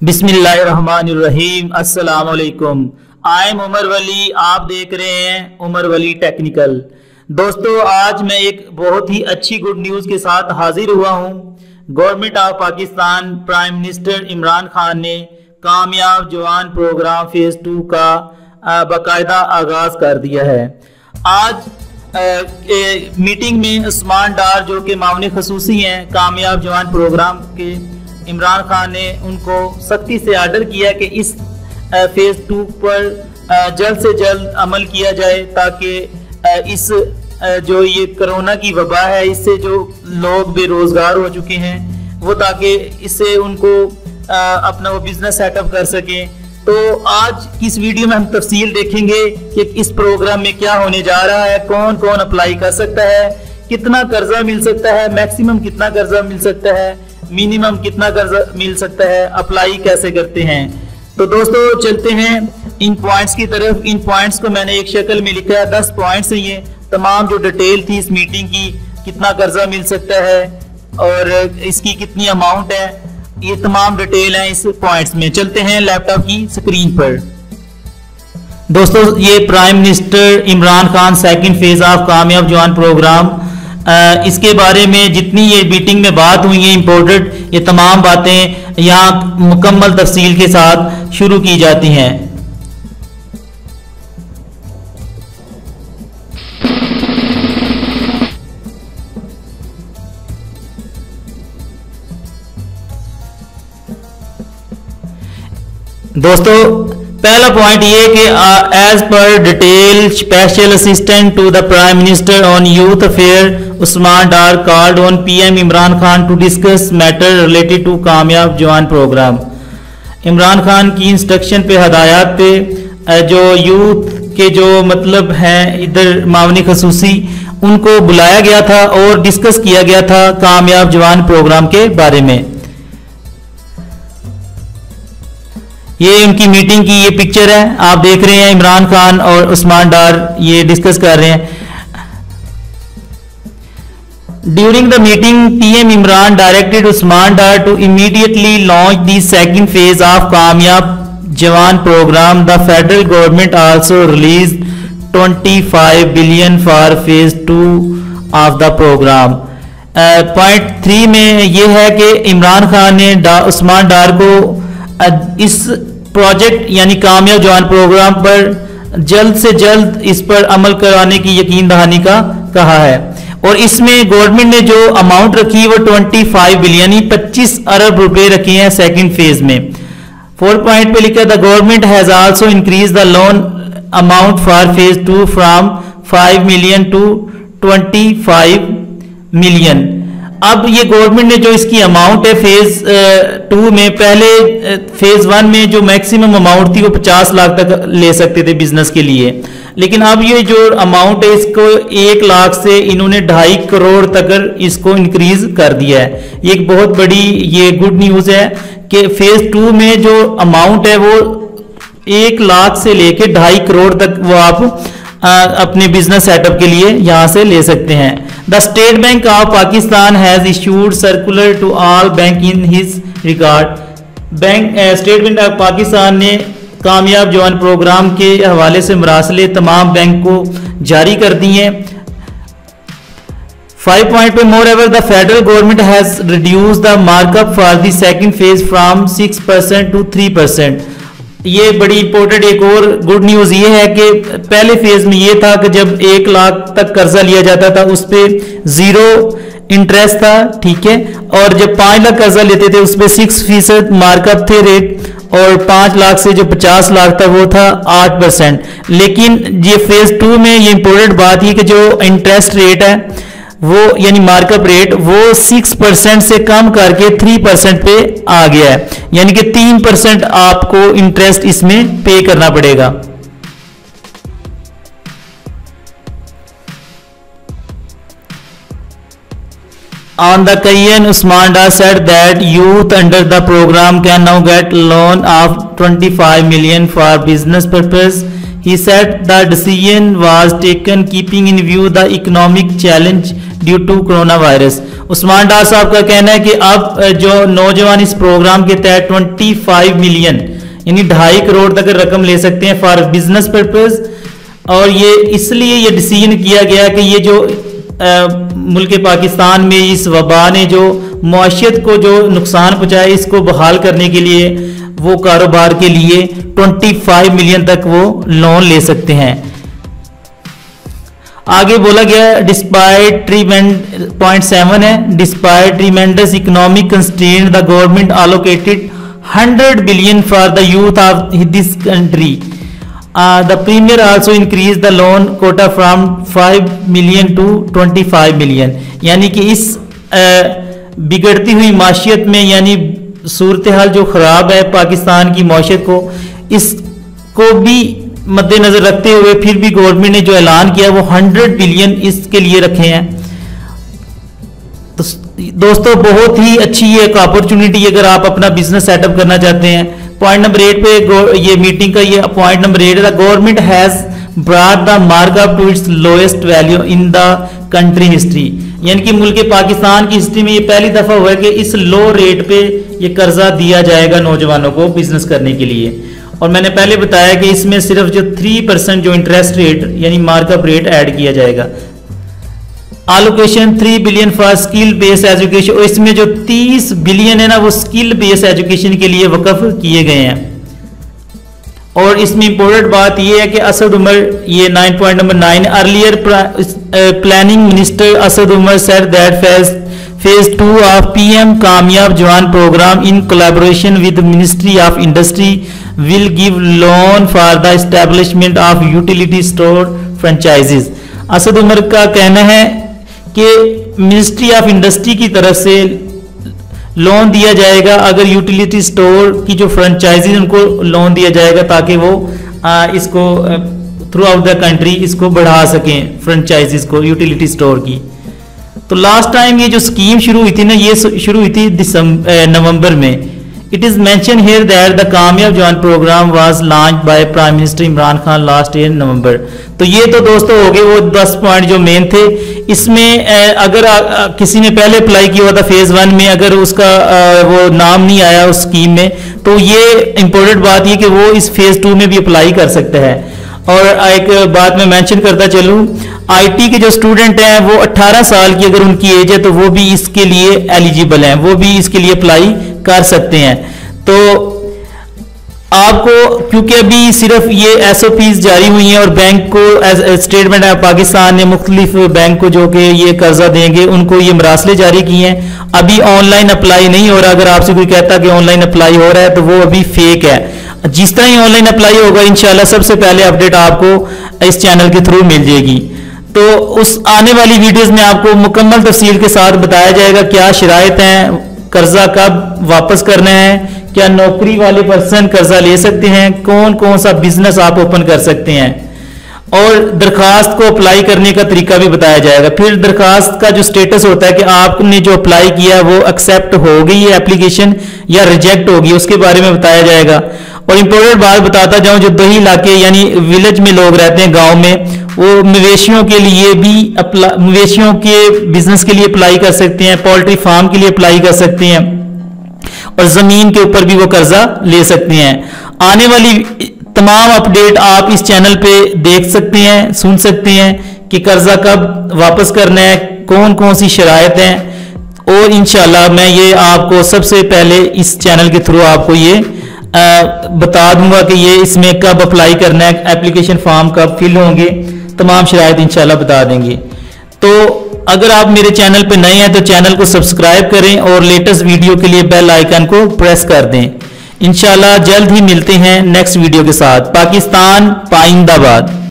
बिस्मिल्लाहिर्रहमानिर्रहीम। अस्सलाम वालेकुम। आई एम उमर वली, आप देख रहे हैं उमर वली टेक्निकल। दोस्तों, आज मैं एक बहुत ही अच्छी गुड न्यूज़ के साथ हाजिर हुआ हूँ। Government of Pakistan prime minister Imran Khan ने कामयाब जवान प्रोग्राम फेज़ 2 का बाकायदा आगाज़ कर दिया है। आज मीटिंग में उस्मान डार जो कि मामले खसूसी हैं कामयाब जवान प्रोग्राम के, इमरान खान ने उनको सख्ती से आर्डर किया कि इस फेज़ 2 पर जल्द से जल्द अमल किया जाए, ताकि इस जो ये कोरोना की वबा है इससे जो लोग बेरोज़गार हो चुके हैं वो, ताकि इससे उनको अपना वो बिज़नेस सेटअप कर सकें। तो आज की इस वीडियो में हम तफसील देखेंगे कि इस प्रोग्राम में क्या होने जा रहा है, कौन कौन अप्लाई कर सकता है, कितना कर्जा मिल सकता है, मैक्सिमम कितना कर्जा मिल सकता है, मिनिमम कितना कर्जा मिल सकता है, अप्लाई कैसे करते हैं। तो दोस्तों चलते हैं इन पॉइंट्स की तरफ। इन पॉइंट्स को मैंने एक शक्ल में लिखा है, 10 पॉइंट्स हैं ये। तमाम जो डिटेल थी इस मीटिंग की, कितना कर्जा मिल सकता है और इसकी कितनी अमाउंट है, ये तमाम डिटेल है इस पॉइंट्स में। चलते हैं लैपटॉप की स्क्रीन पर। दोस्तों, ये prime minister Imran Khan second phase of Kamyab Jawan programme, इसके बारे में जितनी ये मीटिंग में बात हुई है इम्पोर्टेंट, ये तमाम बातें यहाँ मुकम्मल तफसील के साथ शुरू की जाती हैं। दोस्तों, पहला पॉइंट ये कि as per detail special assistant to the prime minister on youth affair Usman Dar called on PM Imran Khan to discuss matter related to Kamyab Jawan programme. Imran Khan की इंस्ट्रक्शन पे, हदायत पे जो यूथ के जो मतलब हैं इधर मामले खसूसी, उनको बुलाया गया था और डिस्कस किया गया था कामयाब जवान प्रोग्राम के बारे में। ये उनकी मीटिंग की ये पिक्चर है, आप देख रहे हैं इमरान खान और उस्मान डार ये डिस्कस कर रहे हैं। During the meeting PM Imran directed Usman Dar to immediately launch the second phase of Kamyab Jawan program. The federal government also release 25 billion for phase 2 of the program. Point 3 में ये है कि इमरान खान ने उस्मान डार को इस प्रोजेक्ट यानी कामयाब जवान प्रोग्राम पर जल्द से जल्द इस पर अमल करवाने की यकीन दहानी का कहा है। और इसमें गवर्नमेंट ने जो अमाउंट रखी वो 25 बिलियन 25 अरब रुपए रखे हैं सेकंड फेज में। 4 पॉइंट पे लिखा, the government has also increase the loan amount for phase 2 from 5 million to 25 million. अब ये गवर्नमेंट ने जो इसकी अमाउंट है फेज 2 में, पहले फेज 1 में जो मैक्सिमम अमाउंट थी वो 50 लाख तक ले सकते थे बिजनेस के लिए, लेकिन अब ये जो अमाउंट है इसको 1 लाख से इन्होंने 2.5 करोड़ तक इसको इंक्रीज कर दिया है। ये एक बहुत बड़ी ये गुड न्यूज है कि फेज 2 में जो अमाउंट है वो 1 लाख से लेके 2.5 करोड़ तक वो आप अपने बिजनेस सेटअप के लिए यहां से ले सकते हैं। The State Bank of Pakistan has issued circular to all bank in his regard. State Bank of Pakistan ने कामयाब जवान प्रोग्राम के हवाले से मरासले तमाम बैंक को जारी कर दी हैं। 5 पॉइंट पे, more ever the federal government has reduce the markup for the second phase from 6% to 3%। ये बड़ी इंपॉर्टेंट एक और गुड न्यूज ये है कि पहले फेज में ये था कि जब 1 लाख तक कर्जा लिया जाता था उस पर 0 इंटरेस्ट था, ठीक है, और जब 5 लाख कर्जा लेते थे उस पर 6% मार्कअप थे रेट, और 5 लाख से जो 50 लाख था वो था 8%। लेकिन ये फेज 2 में ये इंपॉर्टेंट बात ये कि जो इंटरेस्ट रेट है वो यानी मार्कअप रेट वो 6% से कम करके 3% पे आ गया है, यानी कि 3% आपको इंटरेस्ट इसमें पे करना पड़ेगा। On the occasion, Usman Dar said that youth under the program can now get loan of 25 million for business purpose. He said the decision was taken keeping in view the economic challenge due to corona virus. Usman Dar साहब का कहना है कि अब जो नौजवान इस programme के तहत 25 मिलियन यानी 2.5 करोड़ तक रकम ले सकते हैं फॉर बिजनेस पर्पज। और ये इसलिए ये डिसीजन किया गया कि ये जो मुल्क पाकिस्तान में इस वबा ने जो मुआशियत को जो नुकसान पहुंचाया, इसको बहाल करने के लिए वो कारोबार के लिए 25 मिलियन तक वो लोन ले सकते हैं। आगे बोला गया डिस्पाइट पॉइंट 7 है, despite tremendous economic constraint the government allocated 100 billion for the youth of this country. The premier also increased the loan quota from 5 million to 25 million। यानी कि इस बिगड़ती हुई माशियत में, यानी सूरत हाल जो खराब है पाकिस्तान की माशियत को, इसको भी मद्देनजर रखते हुए फिर भी गवर्नमेंट ने जो ऐलान किया वो 100 बिलियन इसके लिए रखे हैं। तो दोस्तों बहुत ही अच्छी एक अपॉर्चुनिटी अगर आप अपना बिजनेस सेटअप करना चाहते हैं। पॉइंट नंबर 8 पे ये मीटिंग का ये पॉइंट नंबर 8 है, the government has brought the markup to its lowest value in the country history. यानी कि मुल्क पाकिस्तान की हिस्ट्री में ये पहली दफा हुआ है कि इस लो रेट पे ये कर्जा दिया जाएगा नौजवानों को बिजनेस करने के लिए। और मैंने पहले बताया कि इसमें सिर्फ जो 3% जो इंटरेस्ट रेट यानी मार्कअप रेट ऐड किया जाएगा। Allocation 3 billion for skill based education, और इसमें जो 30 बिलियन है ना वो स्किल बेस्ड एजुकेशन के लिए वक्फ किए गए हैं। और इसमें इंपॉर्टेंट बात यह है कि असद उमर, ये 9.9 earlier planning minister Asad Umar said that phase 2 of PM Kamyab Jawan program in collaboration with ministry of industry will give loan for the establishment of utility store franchises। Asad Umar का कहना है कि मिनिस्ट्री ऑफ इंडस्ट्री की तरफ से लोन दिया जाएगा, अगर यूटिलिटी स्टोर की जो फ्रेंचाइजीज उनको लोन दिया जाएगा ताकि वो इसको थ्रू आउट द कंट्री इसको बढ़ा सकें फ्रेंचाइजीज को, यूटिलिटी स्टोर की। तो लास्ट टाइम ये जो स्कीम शुरू हुई थी ना, ये शुरू हुई थी नवंबर में। It is mentioned here that the Kamyab Jawan program was launched by Prime Minister Imran Khan last year November. तो ये तो दोस्तों हो गए वो 10 पॉइंट जो मेन थे। इसमें अगर किसी ने पहले अप्लाई किया हुआ था फेज 1 में, अगर उसका वो नाम नहीं आया उस स्कीम में, तो ये इंपॉर्टेंट बात ये कि वो इस फेज 2 में भी अप्लाई कर सकता है। और एक बात मैं मेंशन करता चलूं, आईटी के जो स्टूडेंट हैं वो 18 साल की अगर उनकी एज है तो वो भी इसके लिए एलिजिबल हैं, वो भी इसके लिए अप्लाई कर सकते हैं। तो आपको क्योंकि अभी सिर्फ ये एसओपीज जारी हुई हैं और बैंक को स्टेट बैंक ऑफ पाकिस्तान ने मुख्तलिफ बैंक को जो कि ये कर्जा देंगे उनको ये मरासले जारी किए हैं, अभी ऑनलाइन अप्लाई नहीं हो रहा। अगर आपसे कोई कहता कि ऑनलाइन अप्लाई हो रहा है तो वो अभी फेक है। जिस तरह ही ऑनलाइन अप्लाई होगा इंशाल्लाह सबसे पहले अपडेट आपको इस चैनल के थ्रू मिल जाएगी। तो उस आने वाली वीडियोस में आपको मुकम्मल तफसील के साथ बताया जाएगा क्या शराइत हैं, कर्जा कब वापस करना है, क्या नौकरी वाले पर्सन कर्जा ले सकते हैं, कौन कौन सा बिजनेस आप ओपन कर सकते हैं, और दरखास्त को अप्लाई करने का तरीका भी बताया जाएगा। फिर दरखास्त का जो स्टेटस होता है कि आपने जो अप्लाई किया वो एक्सेप्ट हो गई है एप्लीकेशन या रिजेक्ट होगी, उसके बारे में बताया जाएगा। और इंपॉर्टेंट बात बताता जाऊं, जो दही इलाके यानी विलेज में लोग रहते हैं गांव में, वो मवेशियों के लिए भी मवेशियों के बिजनेस के लिए अप्लाई कर सकते हैं, पोल्ट्री फार्म के लिए अप्लाई कर सकते हैं, और जमीन के ऊपर भी वो कर्जा ले सकते हैं। आने वाली तमाम अपडेट आप इस चैनल पे देख सकते हैं, सुन सकते हैं कि कर्जा कब वापस करना है, कौन कौन सी शराइत हैं, और इंशाल्लाह मैं ये आपको सबसे पहले इस चैनल के थ्रू आपको ये बता दूंगा कि ये इसमें कब अप्लाई करना है, एप्लीकेशन फॉर्म कब फिल होंगे, तमाम शराइत इंशाल्लाह बता देंगे। तो अगर आप मेरे चैनल पे नए हैं तो चैनल को सब्सक्राइब करें और लेटेस्ट वीडियो के लिए बेल आइकन को प्रेस कर दें। इंशाल्लाह जल्द ही मिलते हैं नेक्स्ट वीडियो के साथ। पाकिस्तान पाइंदाबाद।